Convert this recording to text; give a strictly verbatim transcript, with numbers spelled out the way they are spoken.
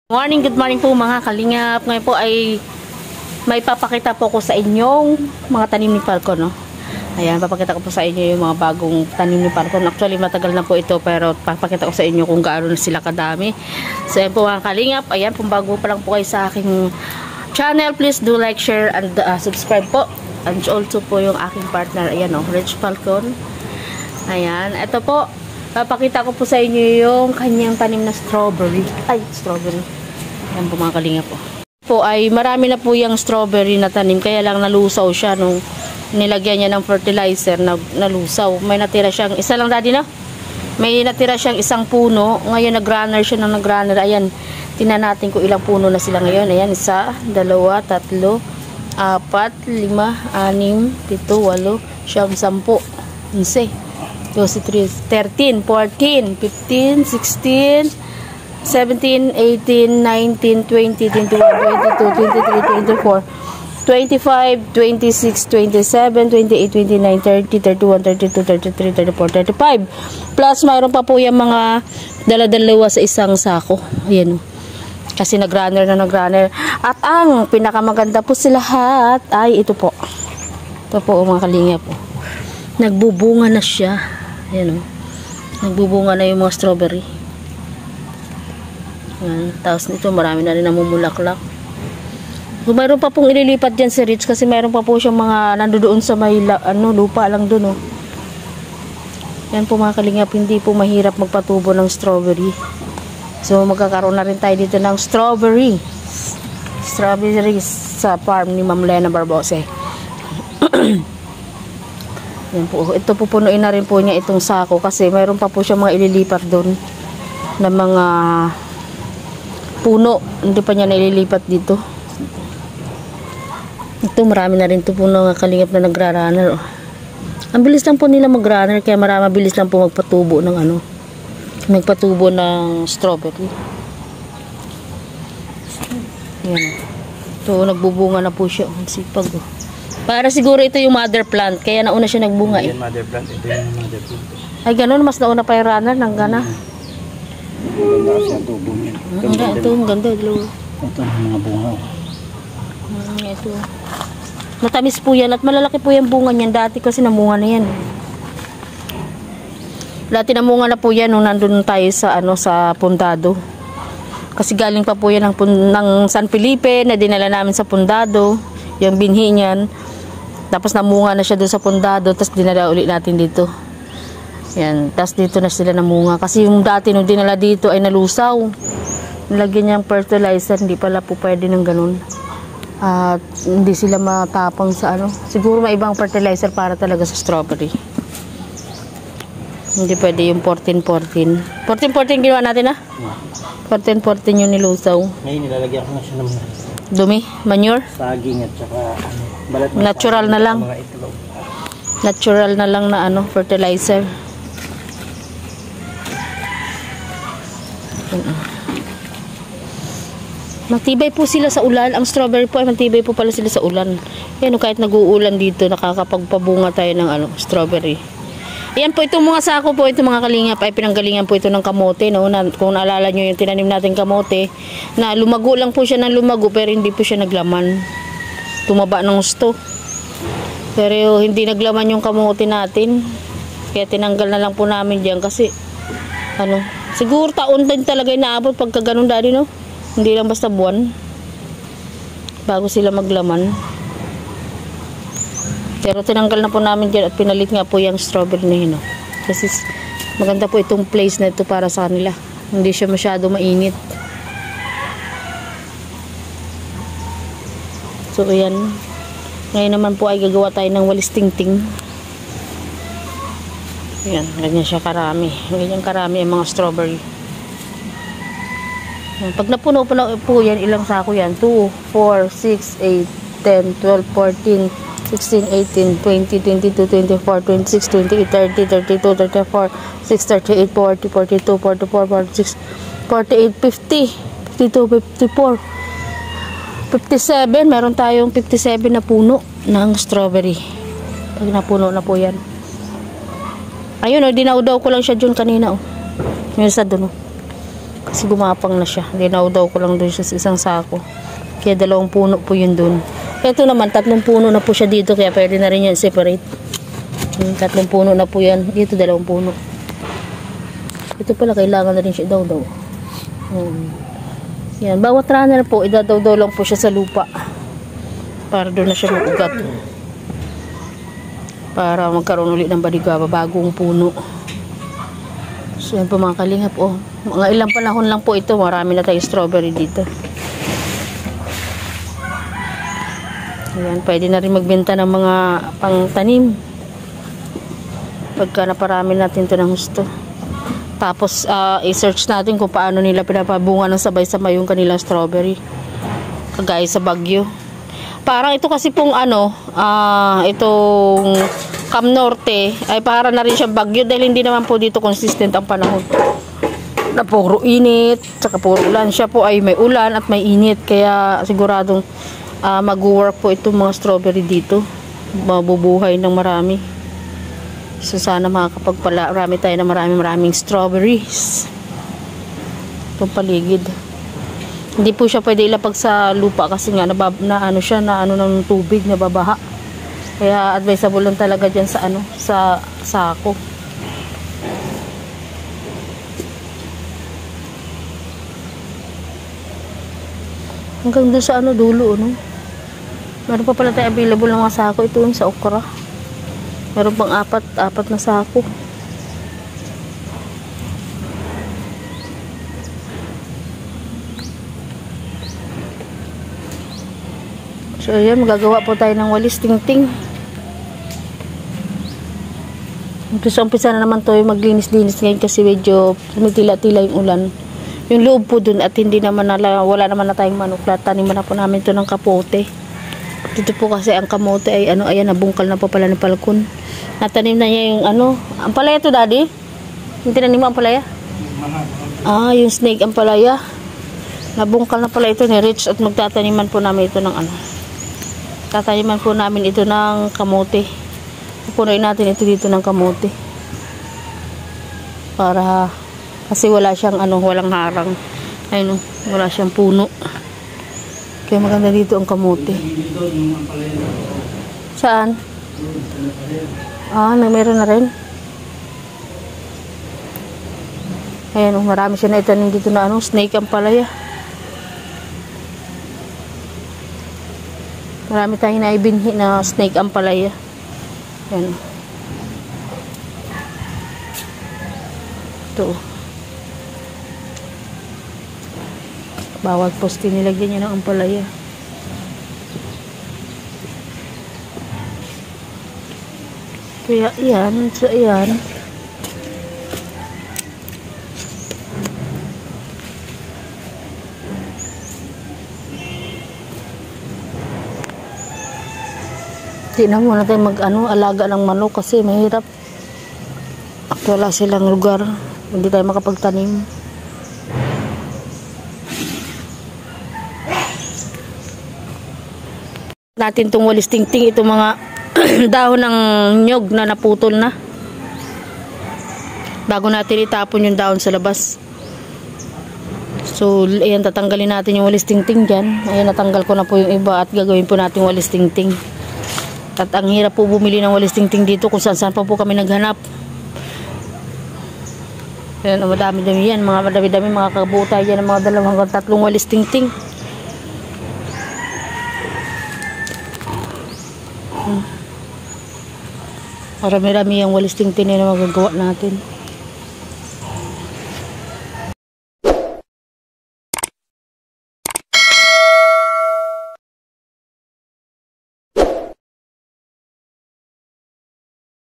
Morning, good morning po mga kalingap. Ngayon po ay may papakita po ko sa inyong mga tanim ni Falcon, no? Ayan, papakita ko po sa inyo yung mga bagong tanim ni Falcon. Actually, matagal na po ito, pero papakita ko sa inyo kung gaano na sila kadami. So, ayan po mga kalingap. Ayan, kung bago pa lang po kayo sa aking channel, please do like, share, and uh, subscribe po. And also po yung aking partner, ayan o, Rich Falcon. Ayan, ito po. Papakita ko po sa inyo yung kanyang tanim na strawberry. Ay, strawberry. Yan po mga kalingap po. Po ay marami na po yung strawberry na tanim. Kaya lang nalusaw siya nung nilagyan niya ng fertilizer na nalusaw. May natira siyang, isa lang daddy na? May natira siyang isang puno. Ngayon nag-runner siya ng nag-runner. Ayan, tingnan natin kung ilang puno na sila ngayon. Ayan, isa, dalawa, tatlo, apat, lima, anim, pito, walo, siyam, sampu, onse, twelve, thirteen, fourteen, fifteen, sixteen, seventeen, eighteen, nineteen, twenty, twenty-one, twenty-two, twenty-three, twenty-four, twenty-five, twenty-six, twenty-seven, twenty-eight, twenty-nine, thirty, thirty-one, thirty-two, thirty-three, thirty-four, thirty-five. Plus, mayroon pa po yung mga dala-dalawa sa isang sako. Ayan. Kasi nag-runner na nag-runner. At ang pinakamaganda po sa lahat ay ito po. Ito po mga kalingap po. Nagbubunga na siya. Ayan o. Nagbubunga na yung mga strawberry. Ayan. Tapos nito marami na rin namumulaklak. So, mayroon pa pong ililipat dyan si Rich kasi mayroon pa po siyang mga nandoon sa may ano, lupa lang doon. Oh. Yan po mga kalingap, hindi po mahirap magpatubo ng strawberry. So magkakaroon na rin tayo dito ng strawberry. Strawberry sa farm ni Ma'am Lena Barbose. Yan po. Ito pupunuin na rin po niya itong sako kasi mayroon pa po siyang mga ililipat doon na mga puno. Hindi pa niya naililipat dito. Ito marami na rin ito puno ng kalingap na nagra-runner. Ang bilis lang po nila mag-runner kaya marami bilis lang po magpatubo ng ano. Magpatubo ng strawberry. Yan. Ito nagbubunga na po siya. Ang sipag oh. Para siguro ito yung mother plant. Kaya nauna siya nagbunga eh. Yan mother plant. Ito yung mother plant. Ay ganun. Mas nauna pa yung runner. Nang gana. Maganda kasi ang tubo niya. Ito, ito ang ganda. Ito ang mga bunga. Hmm, ito. Matamis po yan. At malalaki po yung bunga niyan. Dati kasi namunga na yan. Dati namunga na po yan nung nandun tayo sa, ano, sa Pundado. Kasi galing pa po yan ng, ng San Felipe na dinala namin sa Pundado. Yung binhi niyan. Tapos namunga na siya doon sa Pundado. Tapos dinala ulit natin dito. Yan. Tapos dito na sila namunga. Kasi yung dati nung dinala dito ay nalusaw. Nilagyan niyang fertilizer. Hindi pala po pwede ng ganun. At hindi sila matapang sa ano. Siguro may ibang fertilizer para talaga sa strawberry. Hindi pwede yung fourteen fourteen. fourteen fourteen ginawa natin ah? fourteen fourteen yung nilusaw. Ngayon nilalagyan ko na siya ng dumi, manure. Saging at saka ano, balat na natural na lang. Mga itlog. Natural na lang na ano, fertilizer. Matibay po sila sa ulan. Ang strawberry po ay matibay po pala sila sa ulan. Yan, kahit nag-uulan dito, nakakapagpabunga tayo ng ano, strawberry. Yan po, itong mga sako po, itong mga kalingap ay pinanggalingan po ito ng kamote, no? Na, kung naalala nyo yung tinanim natin kamote, na lumago lang po siya ng lumago pero hindi po siya naglaman. Tumaba ng gusto. Pero hindi naglaman yung kamote natin. Kaya tinanggal na lang po namin dyan kasi ano, siguro taon din talaga inaabot pagka ganun daddy, no? Hindi lang basta buwan bago sila maglaman. Pero tinanggal na po namin dyan at pinalit nga po yung strawberry na yun. Kasi maganda po itong place na ito para sa kanila. Hindi siya masyado mainit. So ayan. Ngayon naman po ay gagawa tayo ng walis tingting. Ayan, ganyan siya karami. Ganyan karami ang mga strawberry. Pag napuno po na po yan, ilang sako yan? two, four, six, eight, ten, twelve, fourteen, sixteen, eighteen, twenty, twenty-two, twenty-four, twenty-six, twenty-eight, thirty, thirty-two, thirty-four, six, thirty-eight, forty, forty-two, forty-four, forty-six, forty-eight, fifty, fifty-two, fifty-four, fifty-seven. Meron tayong fifty-seven na puno ng strawberry. Pag napuno na po yan. Ayun o, dinaudaw ko lang siya dyan kanina o. Yung sa doon o. Kasi gumapang na siya. Linaw daw ko lang doon siya sa isang sako. Kaya dalawang puno po yun doon. Ito naman, tatlong puno na po siya dito. Kaya pwede na rin yan separate. Hmm, tatlong puno na po yan. Dito dalawang puno. Ito pala, kailangan na rin siya daw daw. Hmm. Yan, bawat runner po, idadaw-daw lang po siya sa lupa. Para doon na siya mag-ugat. Para magkaroon ulit ng baligaba, bagong puno. So yan po mga kalingap, oh. Mga ilang panahon lang po ito, marami na tayong strawberry dito. Yan, pwede na rin magbenta ng mga pangtanim. Pagka naparami natin ito ng gusto. Tapos, uh, i-search natin kung paano nila pinapabunga ng sabay-sabay yung kanilang strawberry. Kagaya sa Baguio. Parang ito kasi pong ano, uh, itong Cam Norte, ay para na rin siyang Baguio dahil hindi naman po dito consistent ang panahon. Na puro init, saka puro ulan. Siya po ay may ulan at may init. Kaya siguradong uh, mag-work po itong mga strawberry dito. Mabubuhay ng marami. So sana makakapagparami tayo ng maraming maraming strawberries. Itong paligid. Hindi po siya pwede ilapag sa lupa kasi nga nabab, na ano siya na ano ng tubig na babaha. Kaya advisable lang talaga diyan sa ano sa sako. Hanggang doon sa ano dulo no. Meron pa pala tayo available ng mga sako ito yung sa okra. Meron pang apat, apat na sako. So, ayan, magagawa po tayo ng walis tingting. Umpisa-umpisa na naman to yung maglinis-linis ngayon kasi medyo tumitila-tila yung ulan. Yung loob po dun at hindi naman nala, wala naman na tayong manok. Taniman na po namin to ng kapote. Dito po kasi ang kamote ay ano, ayan, nabungkal na po pala ng palkon. Natanim na niya yung ano, ang palaya to daddy? Yung tinanim mo ang palaya? Ah, yung snake ang palaya. Nabungkal na pala ito ni Rich at magtataniman po namin ito ng ano. Tataniman po namin ito ng kamote. Pupunuin natin ito dito ng kamote. Para, kasi wala siyang ano, walang harang. Ayun, wala siyang puno. Kaya maganda dito ang kamote. Saan? Ah, na meron na rin. Ayan, oh, marami siya na itanim dito na ano, snake ang palaya. Marami tayong naibinhi na snake ang palaya. Ayan. Ito. Bawat poste nilagyan niya ng ampalaya. Kaya yan, so yan. Hindi na muna tayo mag-ano, alaga ng manok kasi mahirap. At wala silang lugar. Hindi tayo makapagtanim. Natin itong walis tingting, itong mga dahon ng nyog na naputol na. Bago natin itapon yung dahon sa labas. So, ayan, tatanggalin natin yung walis tingting dyan. Ayan, natanggal ko na po yung iba at gagawin po natin walis tingting. At ang hirap po bumili ng walis tingting dito kung saan saan pa po kami naghanap. Ayan, madami-dami yan. Mga madami-dami, mga kabuo tayo dyan ng mga dalawang hanggang tatlong walis tingting. Hmm. Marami-rami yung walis tingting na magagawa natin.